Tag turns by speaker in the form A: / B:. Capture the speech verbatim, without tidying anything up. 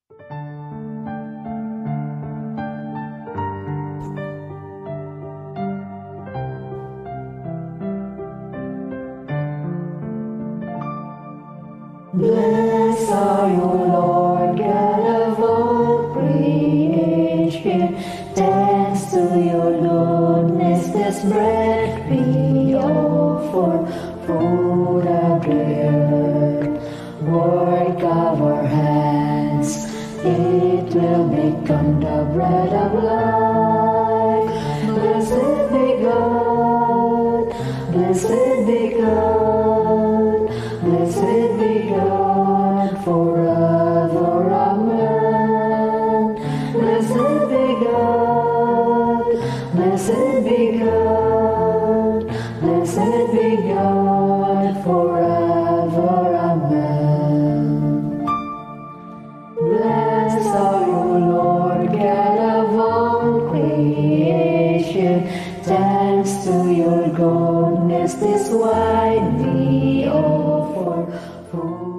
A: Blessed are you, Lord God of all creation. Thanks to your goodness, this bread we offer, fruit of the earth, work of our hands. It will become the bread of life. Blessed be God, blessed be God, blessed be God forever, amen. Blessed be God, blessed be God, blessed be God forever, amen. Blessed are you, Lord God of all creation. Thanks to your goodness, this wine we offer.